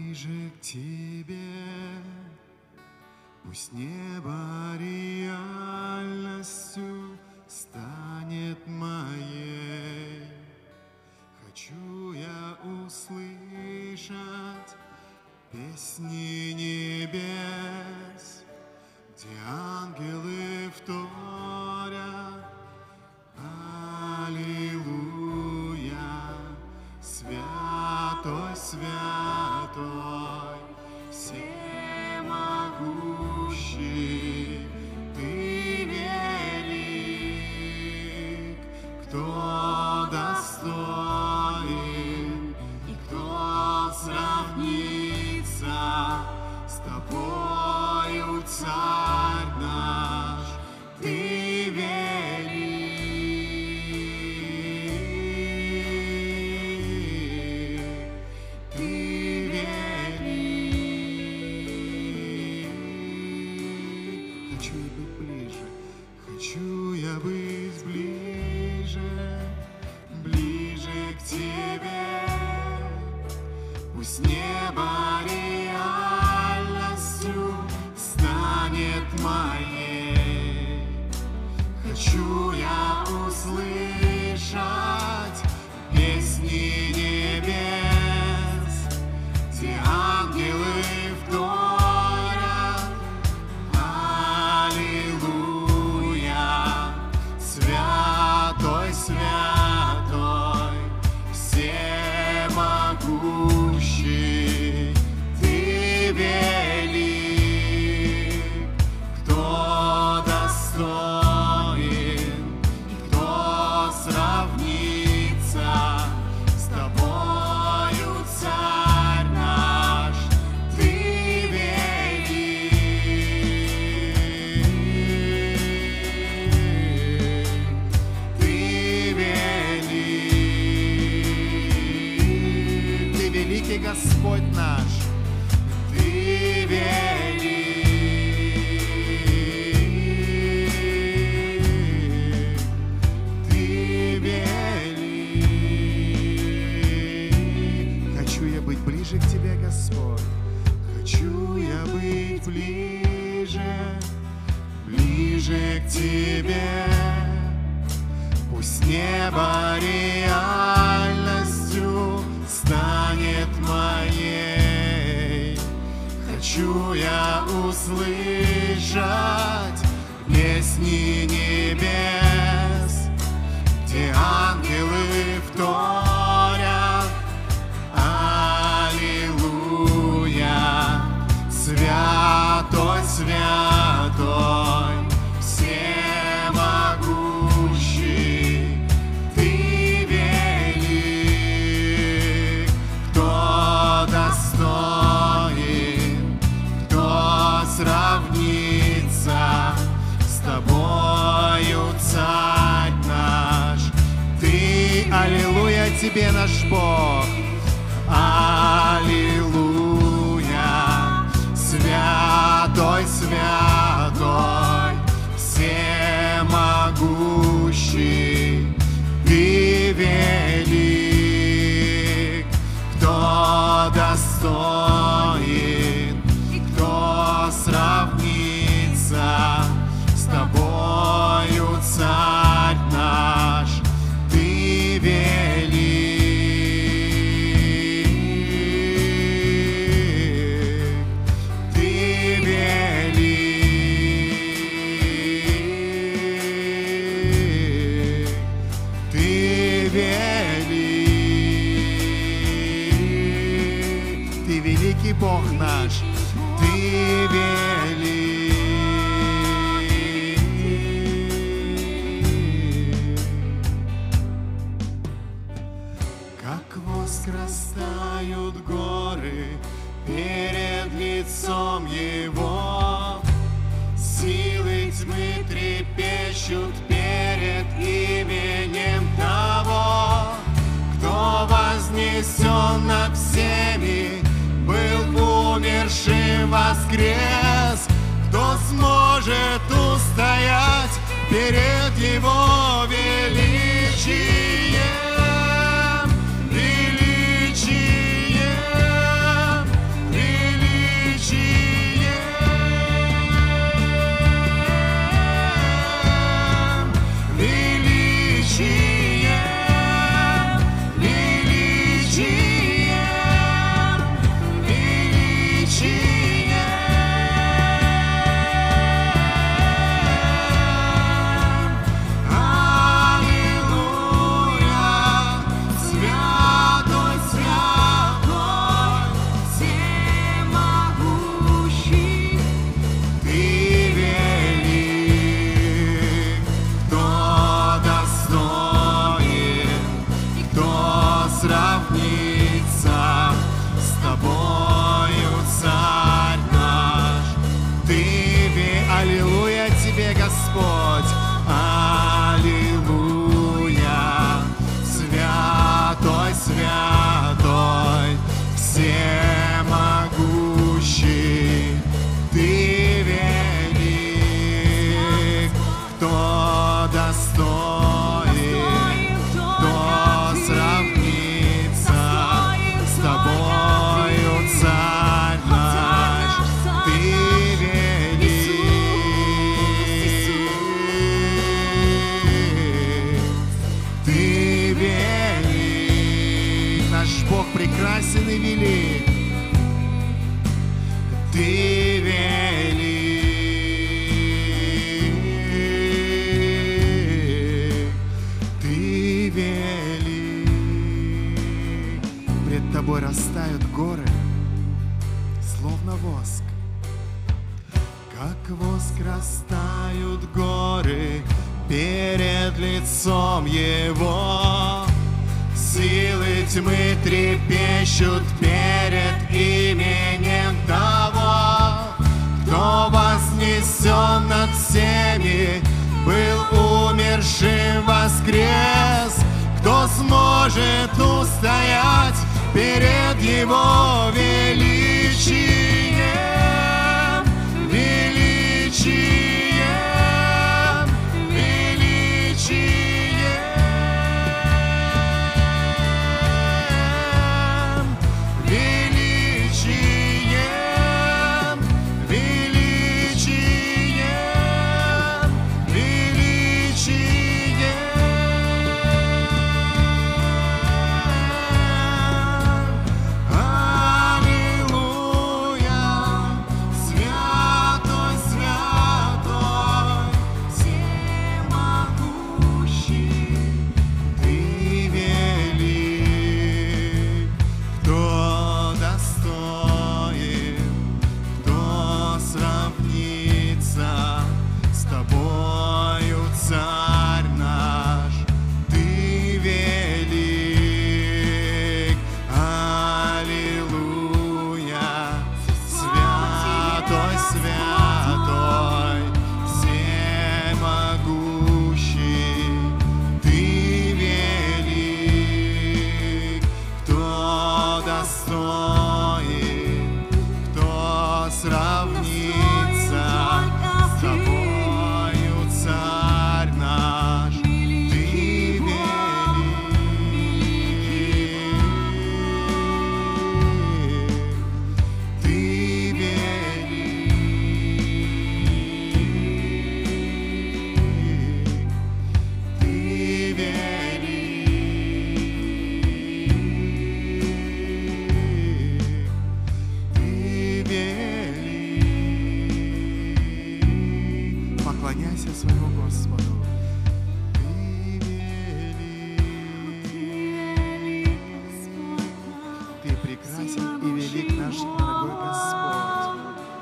ближе к Тебе, пусть небо реальностью станет моей. Хочу я услышать песни небес, где ангелы вторят аллилуйя, святой, святой, всемогущий, Ты велик, кто достоин и кто сравнится с Тобою, Царь наш, Ты велик, Ты велик. Хочу я быть ближе, хочу я быть ближе, ближе к Тебе. Пусть небо реальностью станет моей. Хочу я услышать песни небес, где ангелы вторят аллилуйя, святой, святой, всемогущий, Ты велик, кто достоин и кто сравнится с Тобою, Царь наш, Ты велик, Ты велик, Ты великий Господь наш, Ты велик, Ты велик. Хочу я быть ближе к Тебе, Господь, хочу я быть ближе, ближе к Тебе. Пусть небо реальностью станет моей. Хочу я услышать песни небес, где ангелы вторят аллилуйя, святой, святой, всемогущий, Ты велик, кто достоин, кто сравнится с Тобою, Царь наш, Ты, аллилуйя Тебе, наш Бог, аллилуйя, святой, святой, всемогущий, Ты велик, кто достоин и кто сравнится с Тобою, Царь наш, Ты велик, Ты велик, Ты велик, Ты великий Бог наш, Ты велик. Как воск горы перед лицом Его, силы тьмы трепещут перед именем того, кто вознесен над всеми, был умершим, воскрес. Кто сможет устоять перед Его величием, величием? возвышен и велик. Ты велик, Ты велик. Пред Тобой растают горы, словно воск. Как воск растают горы перед лицом Его. Силы тьмы трепещут перед именем того, кто вознесен над всеми, был умершим, воскрес. Кто сможет устоять перед Его величием, величием, величием, величием, величием, величием. Аллилуйя, святой, святой, всемогущий, Ты велик. Кто достоин, кто сравнится с Тобою, Царь наш? Ты велик. Аллилуйя, святой, святой, всемогущий, Ты велик. Кто достоин, кто сравнится с Тобою, Царь наш? Ты велик, Ты велик, Ты велик. Поклоняйся своему Господу. Ты велик. Ты прекрасен и велик, наш дорогой Господь.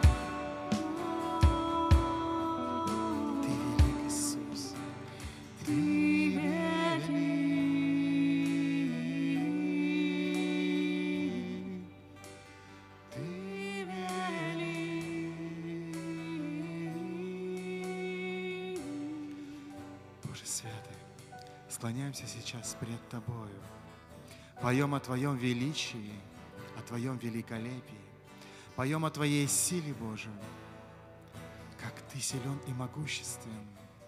Ты велик, Иисус. Ты велик. Ты велик. Боже святый, склоняемся сейчас пред Тобою. Поем о Твоем величии, о Твоем великолепии. Поем о Твоей силе, Боже, как Ты силен и могуществен.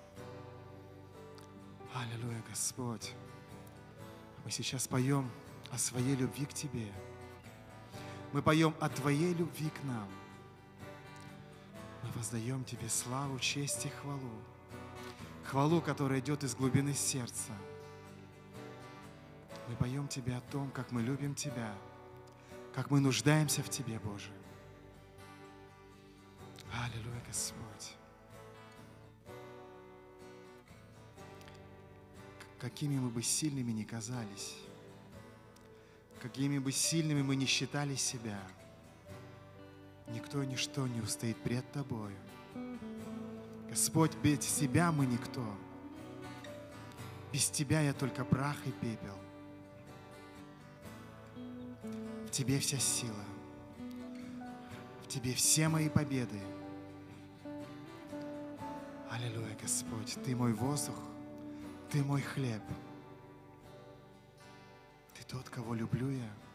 Аллилуйя, Господь. Мы сейчас поем о Своей любви к Тебе. Мы поем о Твоей любви к нам. Мы воздаем Тебе славу, честь и хвалу. Хвалу, которая идет из глубины сердца. Мы поем Тебе о том, как мы любим Тебя, как мы нуждаемся в Тебе, Боже. Аллилуйя, Господь. Какими мы бы сильными ни казались, какими бы сильными мы ни считали себя, никто и ничто не устоит пред Тобою. Господь, без Тебя мы никто. Без Тебя я только прах и пепел. В Тебе вся сила. В Тебе все мои победы. Аллилуйя, Господь. Ты мой воздух, Ты мой хлеб. Ты тот, кого люблю я.